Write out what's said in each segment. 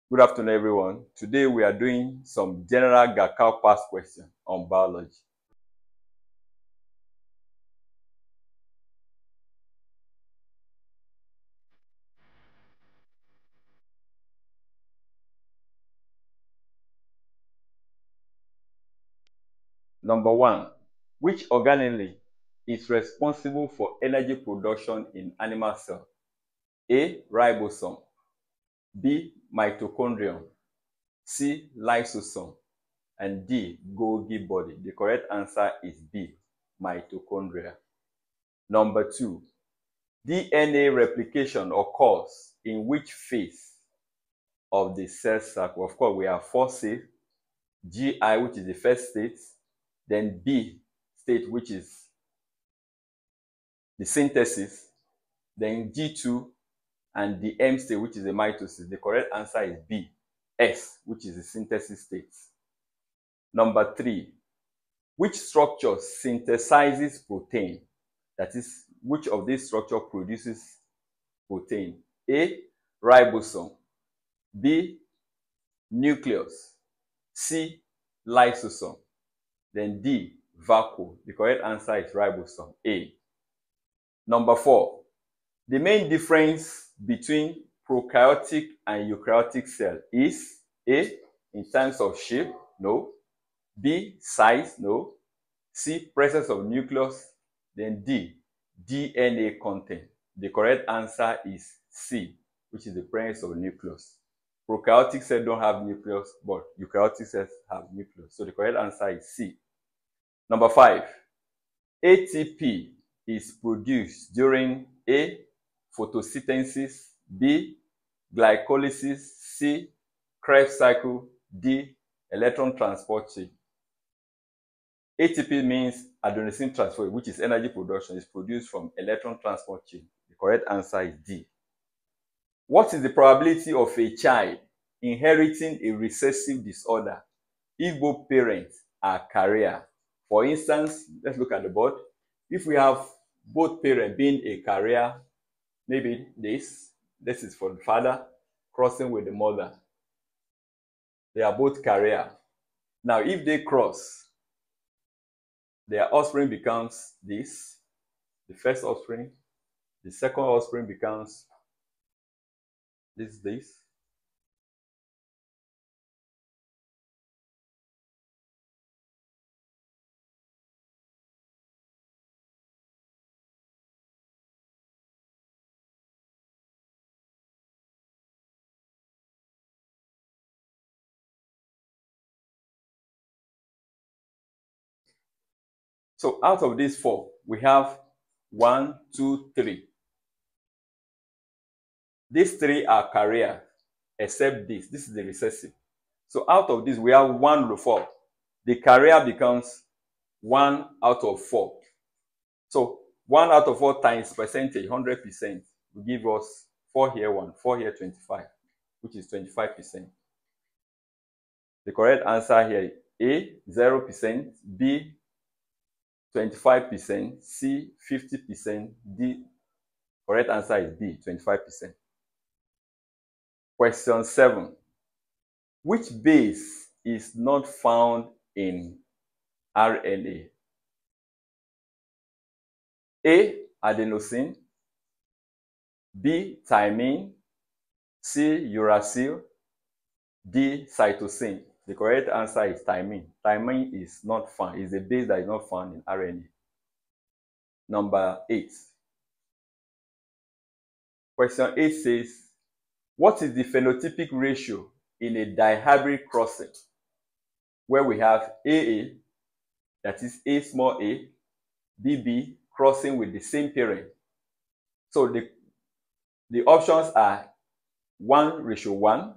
Good afternoon, everyone. Today we are doing some general Gaokao past questions on biology. Number one, which organelle is responsible for energy production in animal cells? A. Ribosome. B. Mitochondrion. C. Lysosome. And D. Golgi body. The correct answer is B. Mitochondria. Number two, DNA replication occurs in which phase of the cell cycle? Of course, we have four states: GI, which is the first state, then B state, which is the synthesis, then G2, and the M state, which is the mitosis. The correct answer is B, S, which is the synthesis state. Number three, which structure synthesizes protein? That is, which of these structures produces protein? A. Ribosome. B. Nucleus. C. Lysosome. Then D. Vacuole. The correct answer is ribosome, A. Number four, the main difference between prokaryotic and eukaryotic cell is A. In terms of shape, no. B. Size, no. C. Presence of nucleus. Then D. DNA content. The correct answer is C, which is the presence of nucleus. Prokaryotic cells don't have nucleus, but eukaryotic cells have nucleus. So the correct answer is C. Number five, ATP is produced during A. Photosynthesis, B. Glycolysis, C. Krebs cycle, D. Electron transport chain. ATP means adenosine transfer, which is energy production, is produced from electron transport chain. The correct answer is D. What is the probability of a child inheriting a recessive disorder if both parents are carrier? For instance, let's look at the board. If we have both parents being a carrier, maybe this is for the father crossing with the mother. They are both carrier. Now, if they cross, their offspring becomes this, the first offspring. The second offspring becomes this. So out of these four, we have 1, 2, 3. These three are carrier, except this. This is the recessive. So out of this, we have 1 over 4. The carrier becomes 1 out of 4. So 1 out of 4 times percentage, 100%, will give us 4 here, 1, 4 here, 25, which is 25%. The correct answer here is A, 0%, B, 25%, C, 50%, D. Correct answer is B, 25%. Question 7. Which base is not found in RNA? A. Adenosine. B. Thymine. C. Uracil. D. Cytosine. The correct answer is thymine. Thymine is not found. It's a base that is not found in RNA. Number 8. Question 8 says, what is the phenotypic ratio in a dihybrid crossing where we have AA, that is A small a, BB crossing with the same parent? So the options are 1:1,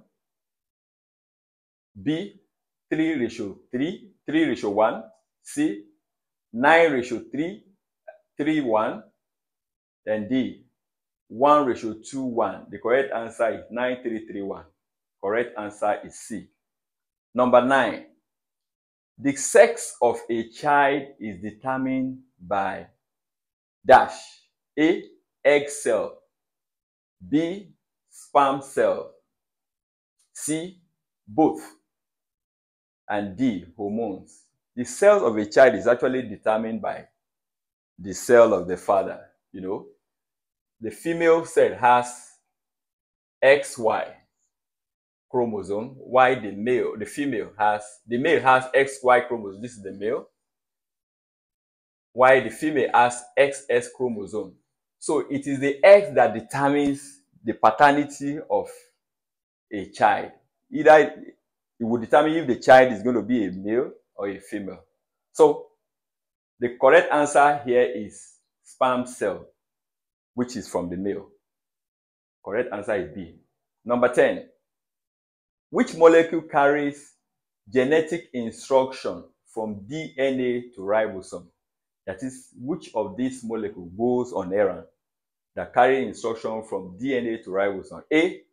B 3:3, 3:1, C 9:3, 3:1, and D 1:2:1. The correct answer is 9:3:3:1. Correct answer is C. Number 9. The sex of a child is determined by dash. A. Egg cell. B. Sperm cell. C, both, and D, hormones. The cells of a child is actually determined by the cell of the father. You know, the female cell has XY chromosome, while the male has XY chromosome. This is the male, while the female has XX chromosome. So it is the X that determines the paternity of a child. Either it will determine if the child is going to be a male or a female. So the correct answer here is sperm cell, which is from the male. Correct answer is B. Number 10. Which molecule carries genetic instruction from DNA to ribosome? That is, which of these molecules goes on errand that carry instruction from DNA to ribosome? A,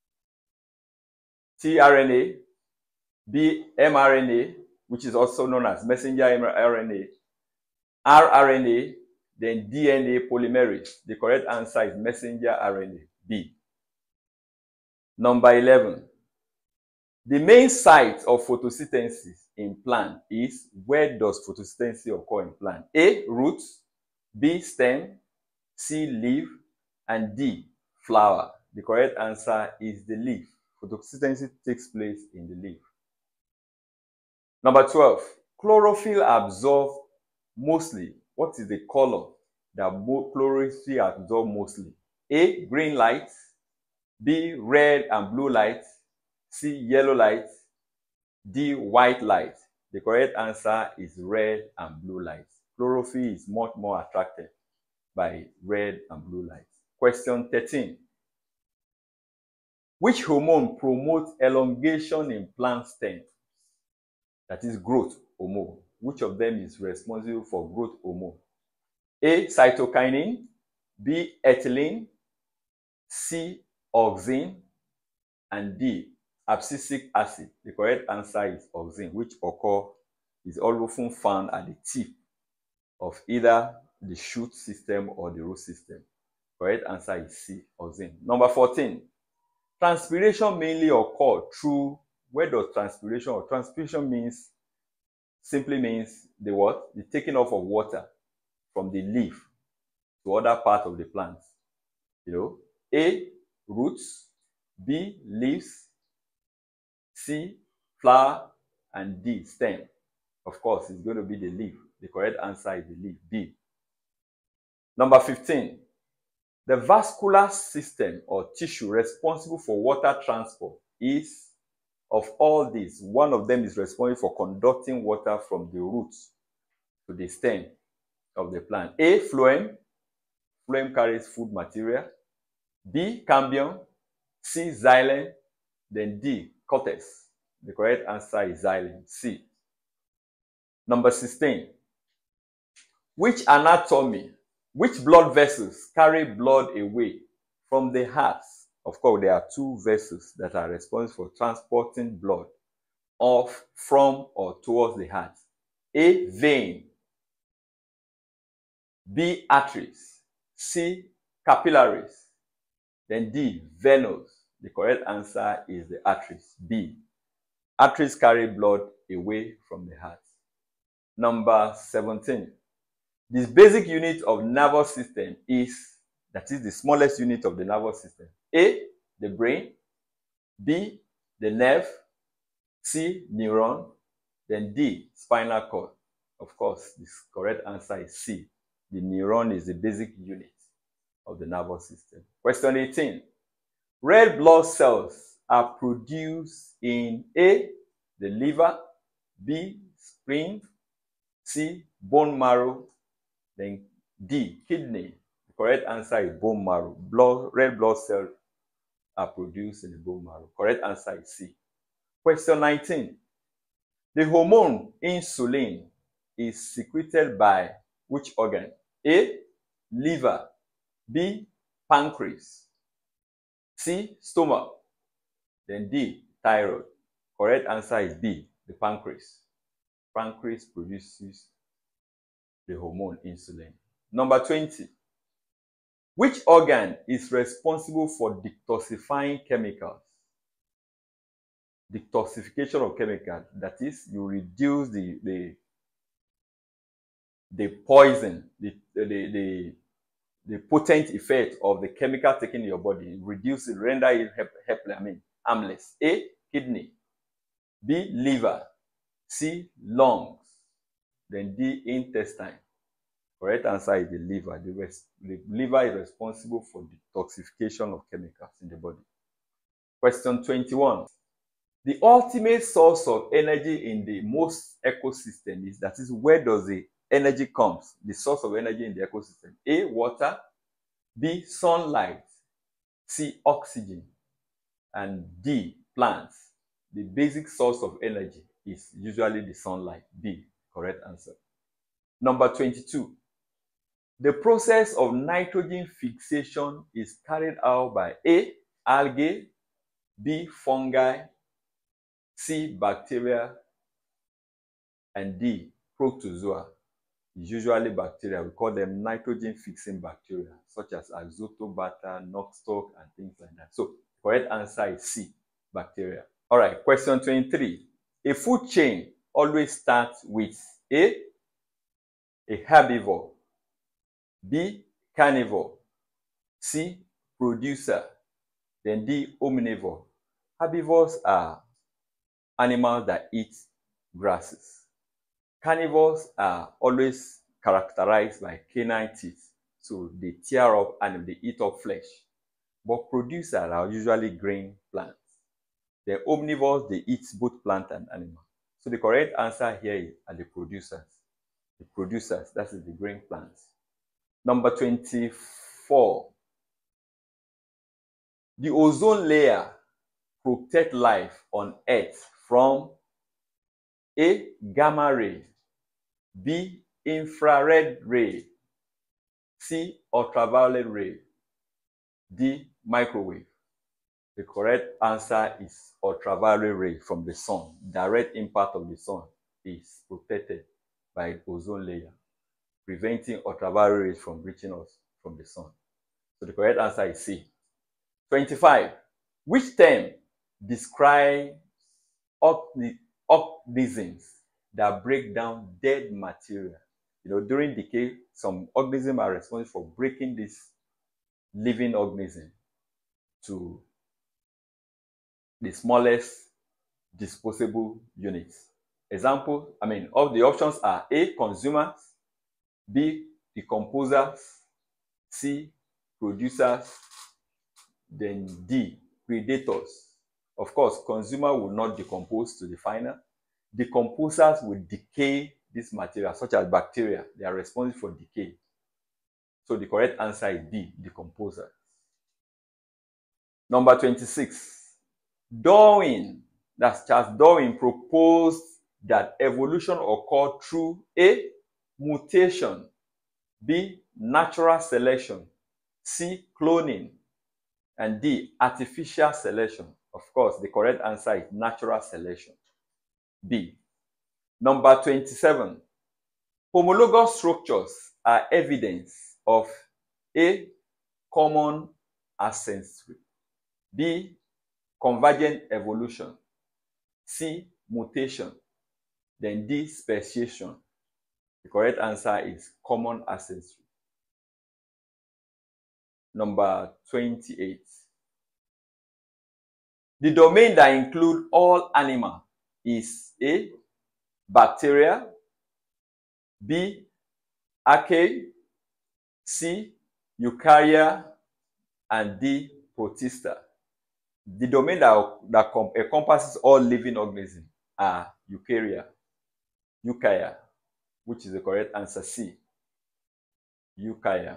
tRNA, B, mRNA, which is also known as messenger RNA, rRNA, then DNA polymerase. The correct answer is messenger RNA, B. Number 11. The main site of photosynthesis in plant is, where does photosynthesis occur in plant? A, roots, B, stem, C, leaf, and D, flower. The correct answer is the leaf. Photosynthesis takes place in the leaf. Number 12. Chlorophyll absorbs mostly. What is the color that chlorophyll absorbs mostly? A, green light, B, red and blue light, C, yellow light, D, white light. The correct answer is red and blue light. Chlorophyll is much more attracted by red and blue light. Question 13. Which hormone promotes elongation in plant stems? That is growth hormone. Which of them is responsible for growth hormone? A, cytokinin, B, ethylene, C, auxin, and D, abscisic acid. The correct answer is auxin, which is often found at the tip of either the shoot system or the root system. Correct answer is C, auxin. Number 14. Transpiration mainly occurs through, where does transpiration or transpiration simply means the what? The taking off of water from the leaf to other part of the plant. You know, A, roots, B, leaves, C, flower, and D, stem. Of course, it's going to be the leaf. The correct answer is the leaf, B. Number 15. The vascular system or tissue responsible for water transport is, of all these, one of them is responsible for conducting water from the roots to the stem of the plant. A, phloem. Phloem carries food material. B, cambium. C, xylem. Then D, cortex. The correct answer is xylem, C. Number 16. Which blood vessels carry blood away from the heart? Of course, there are two vessels that are responsible for transporting blood from or towards the heart. A, vein, B, arteries, C, capillaries, then D, venous. The correct answer is the arteries, B. Arteries carry blood away from the heart. Number 17. The basic unit of nervous system is, that is the smallest unit of the nervous system. A, the brain, B, the nerve, C, neuron, then D, spinal cord. Of course, the correct answer is C. The neuron is the basic unit of the nervous system. Question 18. Red blood cells are produced in A, the liver, B, spleen, C, bone marrow, then D, kidney. The correct answer is bone marrow. Red blood cells are produced in the bone marrow. Correct answer is C. Question 19. The hormone insulin is secreted by which organ? A, liver, B, pancreas, C, stomach, then D, thyroid. Correct answer is B, the pancreas. Pancreas produces the hormone insulin. Number 20. Which organ is responsible for detoxifying chemicals? detoxification of chemicals. That is, you reduce the poison, the potent effect of the chemical taken in your body, reduce it, render it harmless. A, kidney. B, liver. C, lungs. Then D, intestine. Correct answer is the liver. The liver is responsible for detoxification of chemicals in the body. Question 21. The ultimate source of energy in the most ecosystem is, that is, where does the energy comes? The source of energy in the ecosystem. A, water. B, sunlight. C, oxygen. And D, plants. The basic source of energy is usually the sunlight. B, correct answer. Number 22. The process of nitrogen fixation is carried out by A, algae. B, fungi. C, bacteria. And D, protozoa. Usually bacteria. We call them nitrogen fixing bacteria, such as Azotobacter, Nostoc, and things like that. So correct answer is C, bacteria. All right, question 23. A food chain always starts with A, herbivore. B, carnivore. C, producer. Then D, omnivore. Herbivores are animals that eat grasses. Carnivores are always characterized by canine teeth. So they tear up and they eat up flesh. But producers are usually green plants. The omnivores, they eat both plant and animal. So the correct answer here are the producers. The producers, that is the green plants. Number 24. The ozone layer protects life on Earth from A, gamma ray. B, infrared ray. C, ultraviolet ray. D, microwave. The correct answer is ultraviolet ray from the sun. Direct impact of the sun is protected by the ozone layer, preventing ultraviolet rays from reaching us from the sun. So the correct answer is C. 25. Which term describes organisms that break down dead material? During decay, some organisms are responsible for breaking this living organism to the smallest disposable units. Example, of the options are A, consumers. B, decomposers. C, producers. Then D, predators. Of course, consumer will not decompose to the final. Decomposers will decay this material, such as bacteria. They are responsible for decay. So the correct answer is D, decomposers. Number 26. Darwin, that's Charles Darwin, proposed that evolution occurred through A, mutation. B, natural selection. C, cloning. And D, artificial selection. Of course, the correct answer is natural selection. B. Number 27. Homologous structures are evidence of A, common ancestry. B, convergent evolution. C, mutation. Then D, speciation. The correct answer is common ancestry. Number 28. The domain that includes all animals is A, bacteria. B, archaea. C, eukarya. And D, protista. The domain that encompasses all living organisms are eukarya, which is the correct answer, C, eukarya.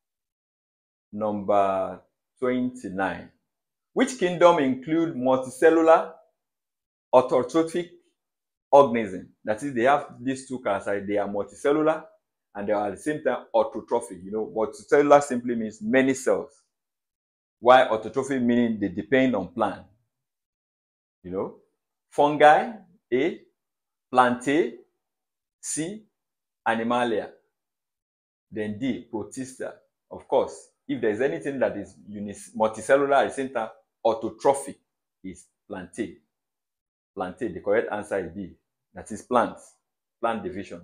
Number 29. Which kingdom include multicellular autotrophic organisms? That is, they have these two characteristics. They are multicellular and they are at the same time autotrophic. Multicellular simply means many cells, while autotrophic meaning they depend on plant. Fungi, A, plantae. C, animalia. Then D, protista. Of course, if there's anything that is multicellular at the same time autotrophic, is plantae. plantain. The correct answer is B. That is plants. Plant division.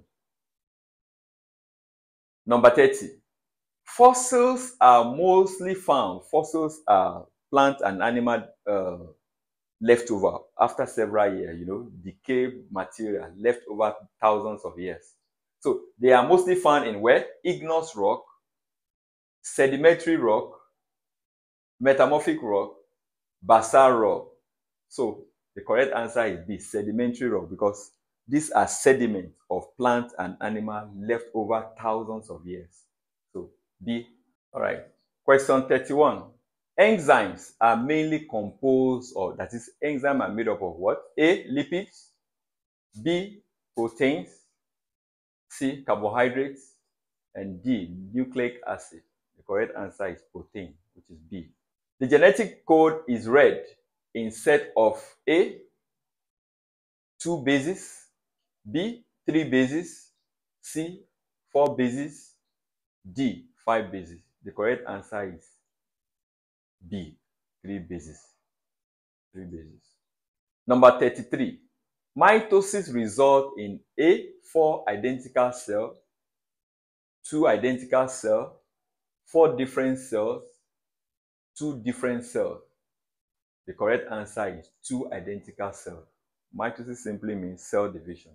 Number 30. Fossils are mostly found. Fossils are plant and animal leftover after several years, decayed material left over thousands of years. So they are mostly found in where? Igneous rock, sedimentary rock, metamorphic rock, basalt rock. So the correct answer is B, sedimentary rock, because these are sediments of plants and animals left over thousands of years. So B. All right. Question 31. Enzymes are mainly composed of, that is, enzymes are made up of what? A, lipids, B, proteins, C, carbohydrates, and D, nucleic acid. The correct answer is protein, which is B. The genetic code is read in set of A, 2 bases, B, 3 bases, C, 4 bases, D, 5 bases. The correct answer is B, 3 bases. 3 bases. Number 33. Mitosis results in A, 4 identical cells, 2 identical cells, 4 different cells, 2 different cells. The correct answer is 2 identical cells. Mitosis simply means cell division.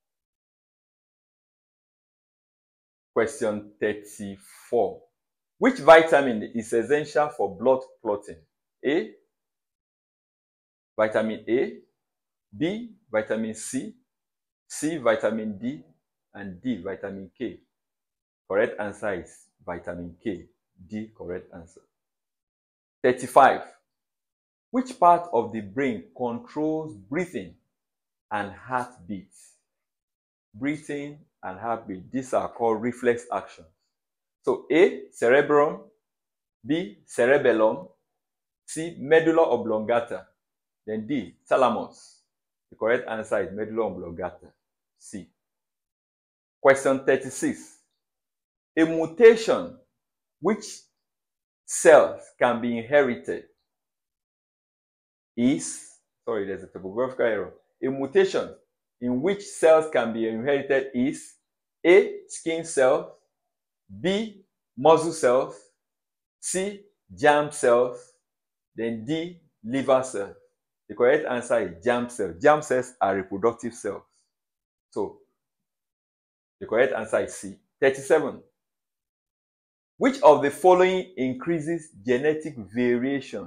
Question 34. Which vitamin is essential for blood clotting? A, vitamin A, B, vitamin C, C, vitamin D, and D, vitamin K. Correct answer is vitamin K. D, correct answer. 35. Which part of the brain controls breathing and heartbeat? Breathing and heartbeat, these are called reflex actions. So A, cerebrum, B, cerebellum, C, medulla oblongata, then D, thalamus. The correct answer is medulla oblongata, C. Question 36. A mutation which cells can be inherited is, sorry, there's a typographical error. A mutation in which cells can be inherited is A, skin cells, B, muscle cells, C, germ cells, then D, liver cells. The correct answer is germ cells. Germ cells are reproductive cells. So the correct answer is C. 37. Which of the following increases genetic variation?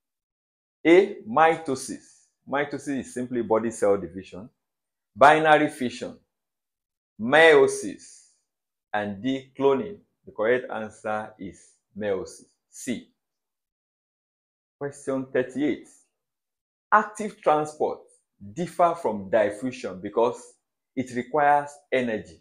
A, mitosis. Mitosis is simply body cell division. Binary fission, meiosis, and D, cloning. The correct answer is meiosis, C. Question 38. Active transport differ from diffusion because it requires energy.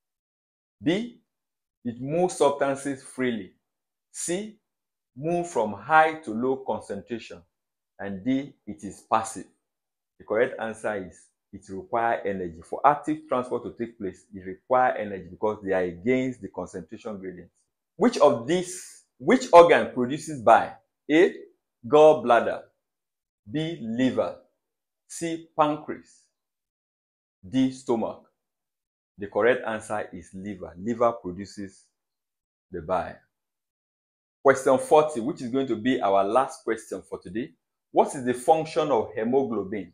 B, it moves substances freely. C, move from high to low concentration. And D, it is passive. The correct answer is it requires energy. For active transport to take place, it requires energy because they are against the concentration gradient. Which organ produces bile? A, gallbladder, B, liver, C, pancreas, D, stomach. The correct answer is liver. Liver produces the bile. Question 40, which is going to be our last question for today. What is the function of hemoglobin?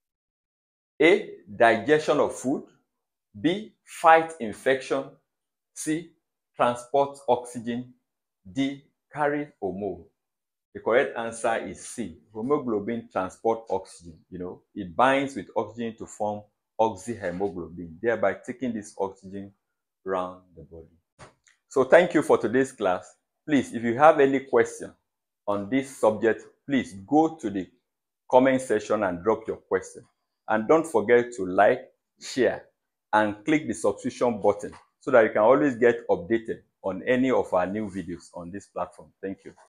A, digestion of food, B, fight infection, C, transport oxygen, D, carry or move. The correct answer is C. Hemoglobin transport oxygen. It binds with oxygen to form oxyhemoglobin, thereby taking this oxygen around the body. So thank you for today's class. Please, if you have any question on this subject, please go to the comment section and drop your question. And don't forget to like, share, and click the subscription button so that you can always get updated on any of our new videos on this platform. Thank you.